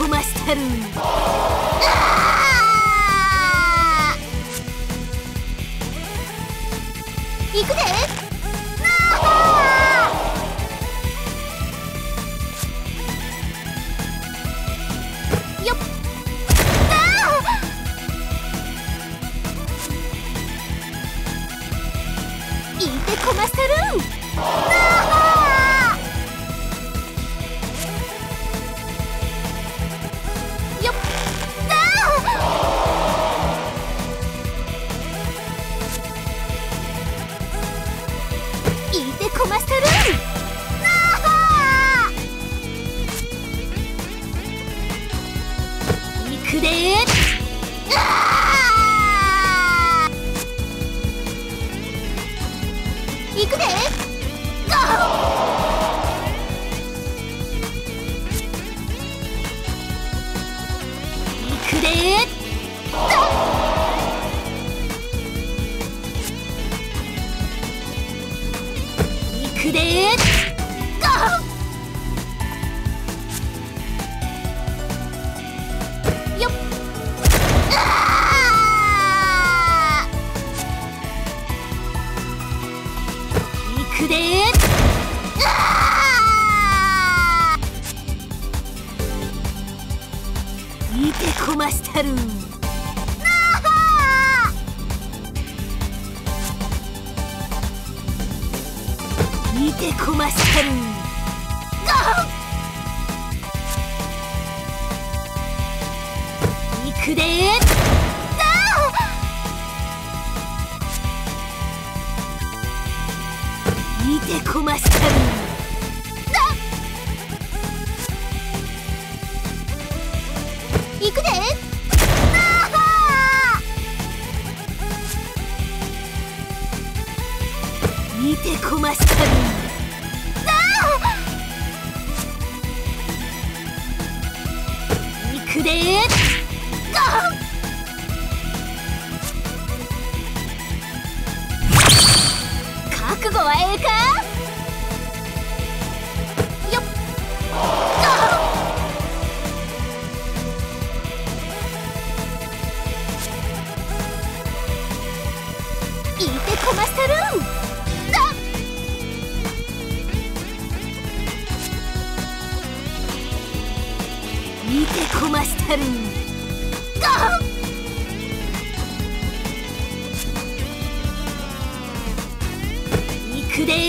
こましたる。いくで。よっ。いてこましたる。よっ。いてこましたる。いくで。いくで。いくで。いくで。よっ。いくで。いてこましたる。いてこましたる。いくで。いてこましたる。いくで。いてこましたる。いくで。覚悟はええか。よっ。いてこましたる。いてこましたる。いくで。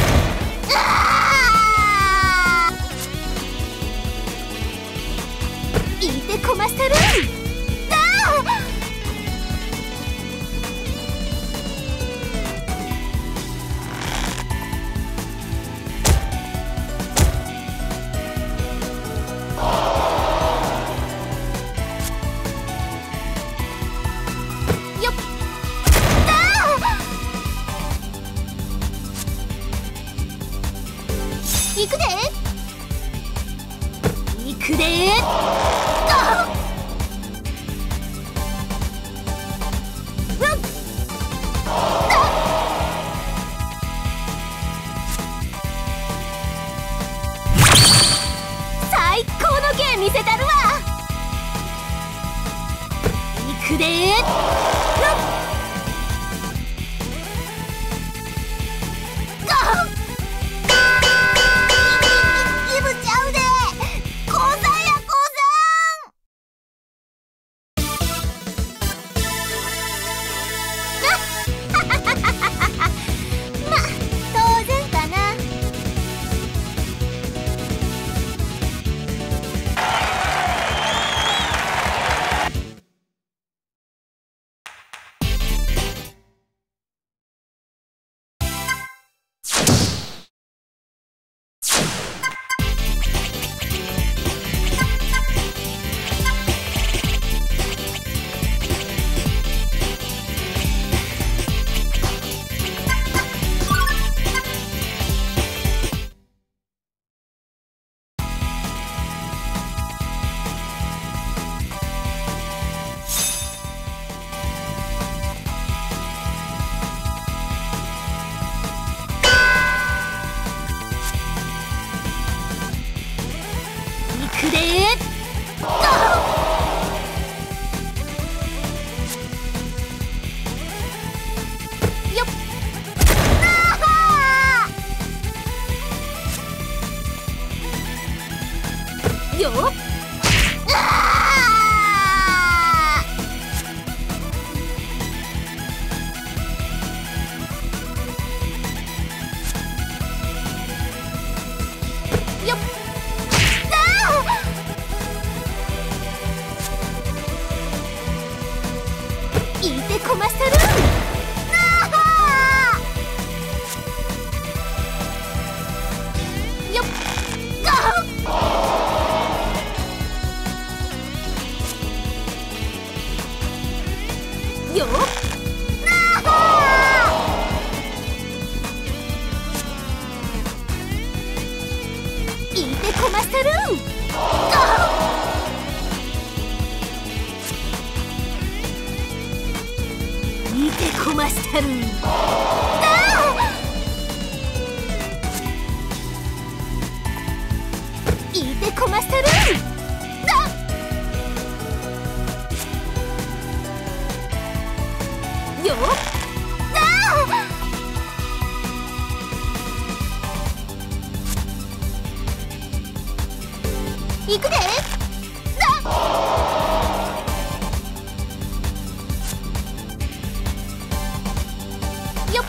いてこましたる。よっ。いくで。いくで。 よっ、あーよっ、あーいてこましたる。よっ、ガーよっ、いてこましたる。いてこましたる。いてこましたる。よっ、いくで。よっ、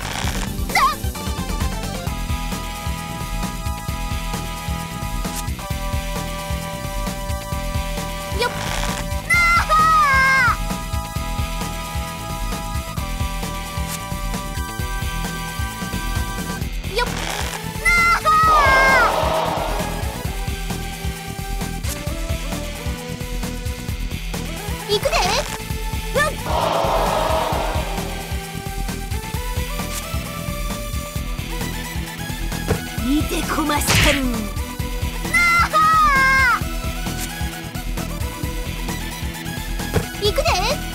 よっ、よっ、いくで。いてこましたる。いくで。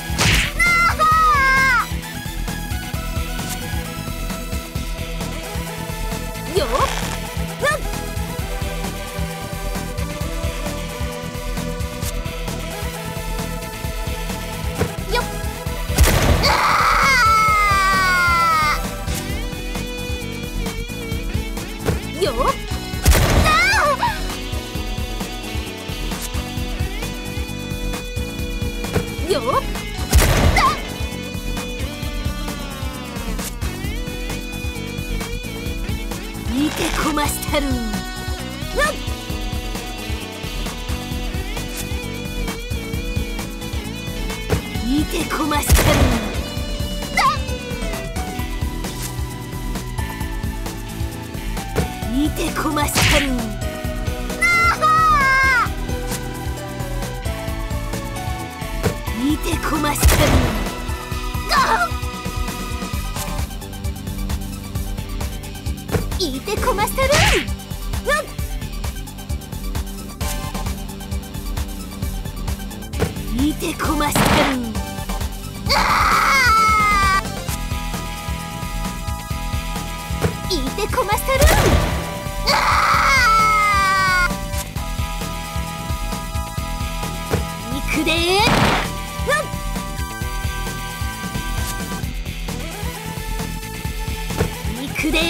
よっ、よっ、よっ、よっ、いてこましたる。いてこましたる。いてこましたる。いてこましたる。いてこましたる。いてこましたる。いてこましたる。いくで。いくで。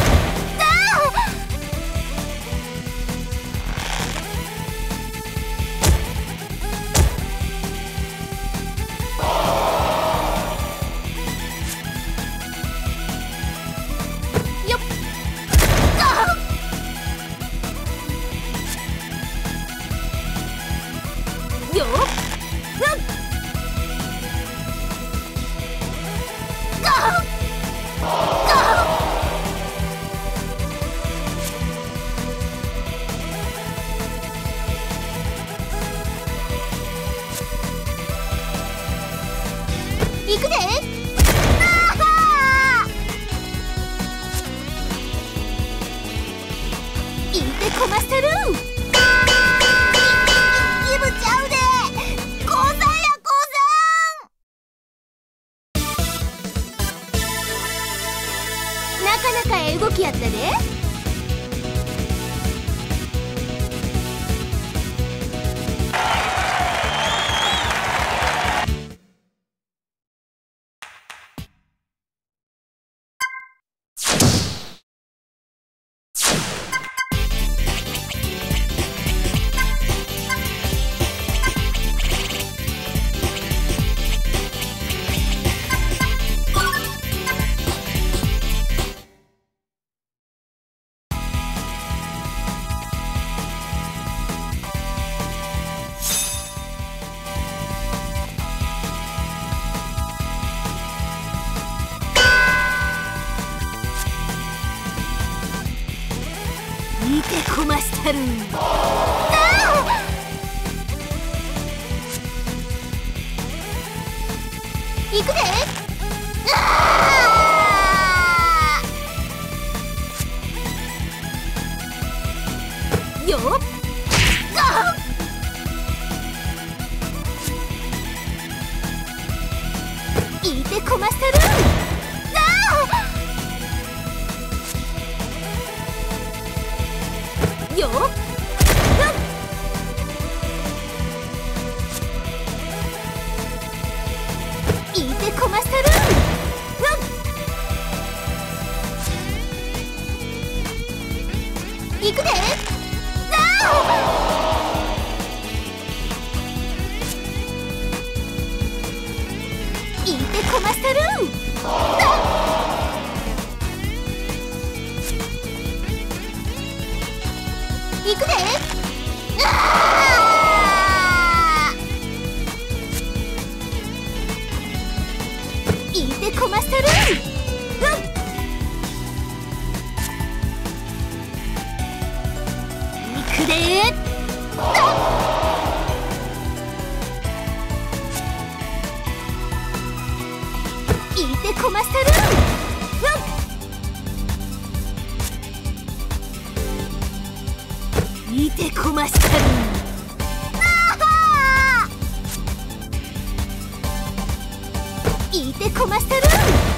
よっ、よっ、いくで。いてこましたる。ギブちゃうで。降参や降参。なかなかええ動きやったで。 したる。行くで。よっ。いてこましたる。よっ。いてこましたる。いくで。いてこましたる。いくで。いてこましたる。いくで。いてこましたる。いてこましたる。いてこましたる。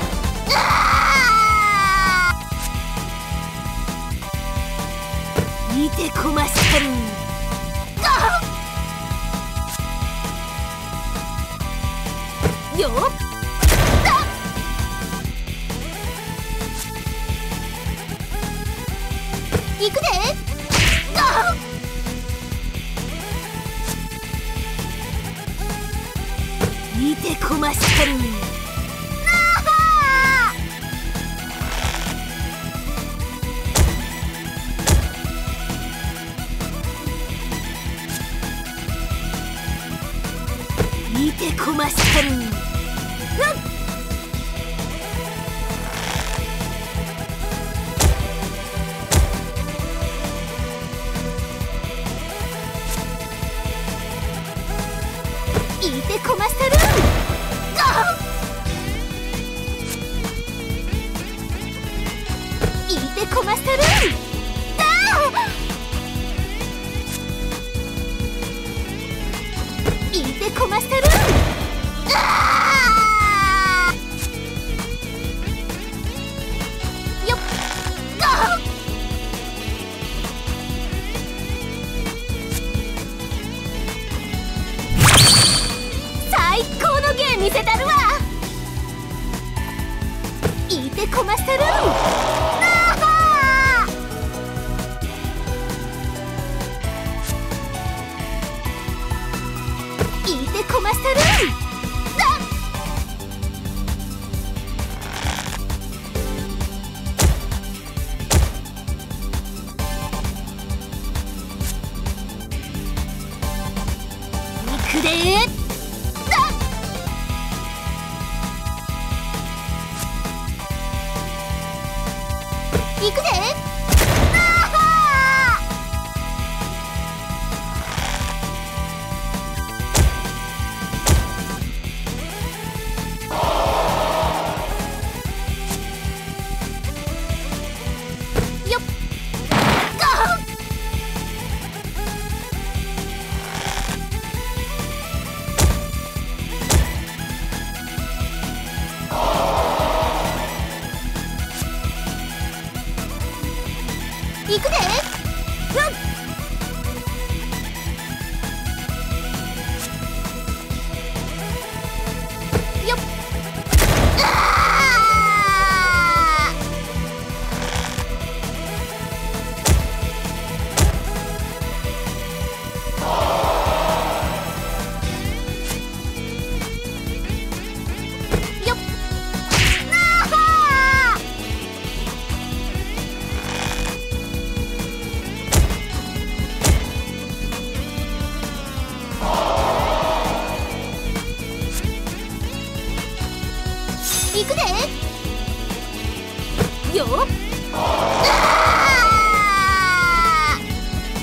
いてこましたる。よっ。いくで。いてこましたる。いてこましたる。いてこましたる。いてこましたる。いてこましたる。よっ。最高の芸見せたるわ。いてこましたる。いてこましたる。いくで。いくで。よっ。いくで。よっ。よっ。いくで。よっ。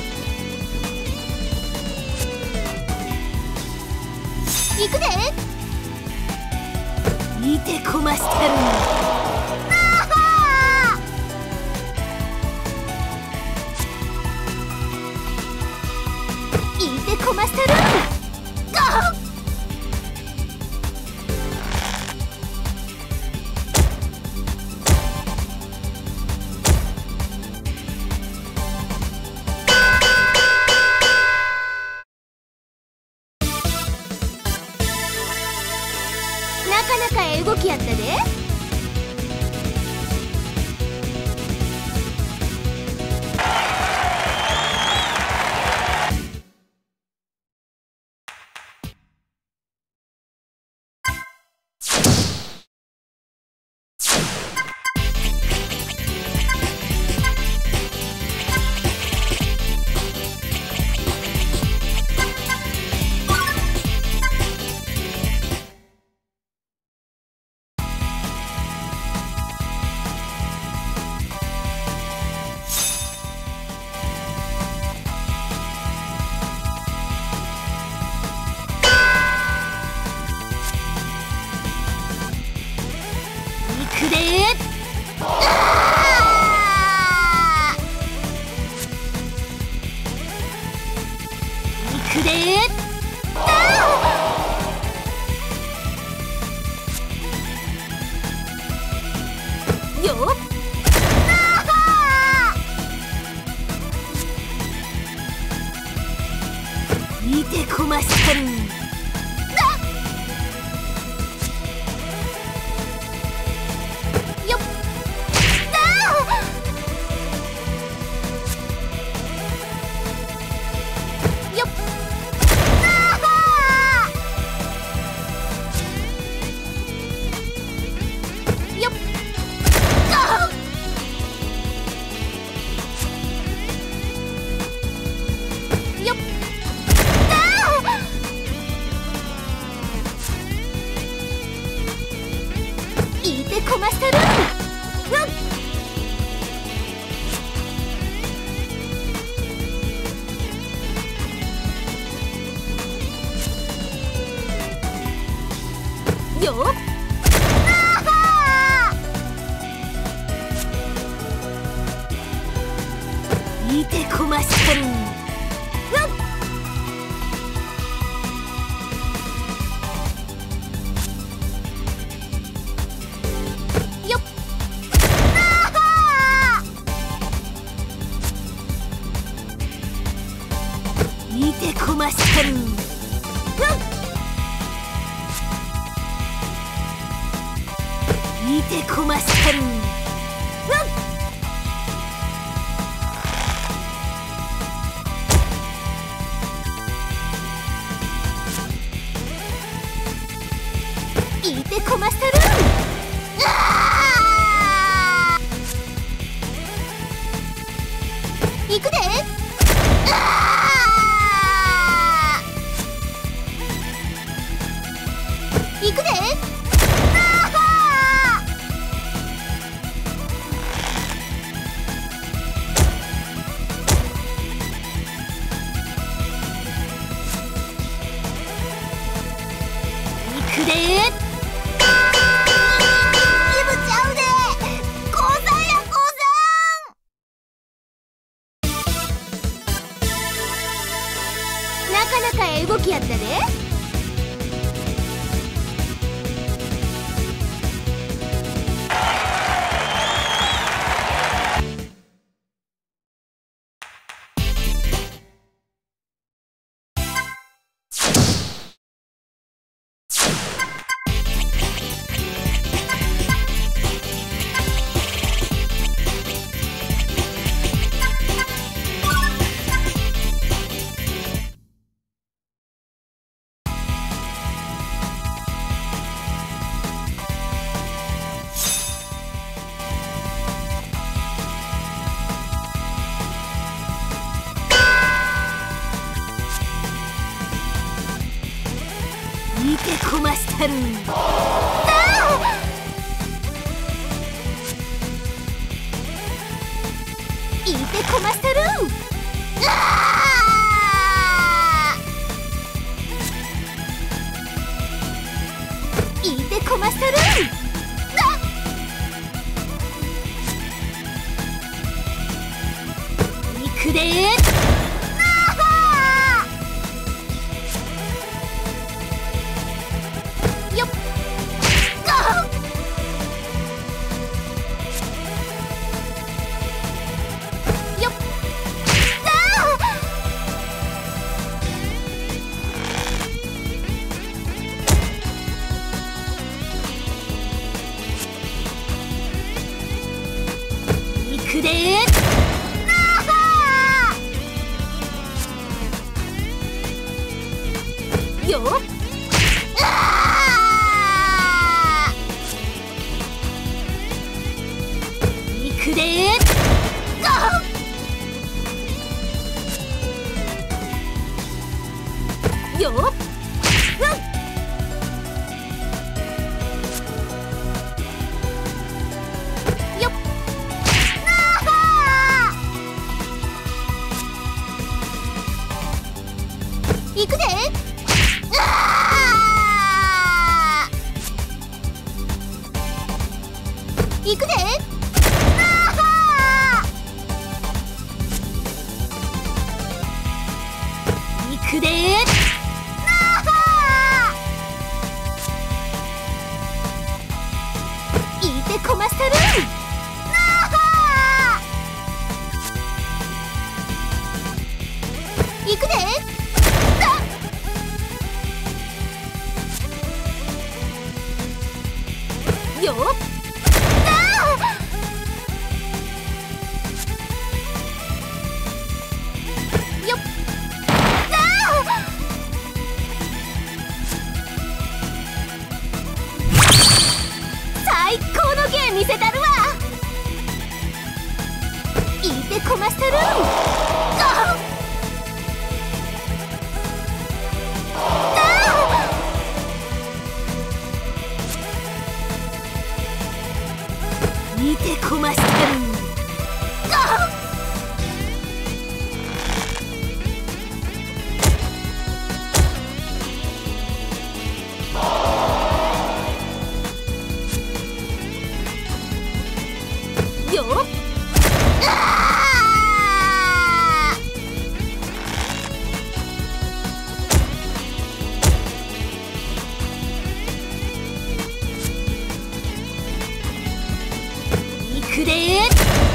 よっ見てこましたる。よっよっよっよっいてこましたる。よっいてこましたる。よっ見てこましたる。見てこましたる。いてこましたる。いくで。いくで。いくで。なかなかええ動きやったで。見てこましたる。いてこましたる。いてこましたる。いくで。よっよっいくで。よっいくで。よっよっいくで。いくで。いくで。いてこましたる。 るん見てこましてるよっいくでー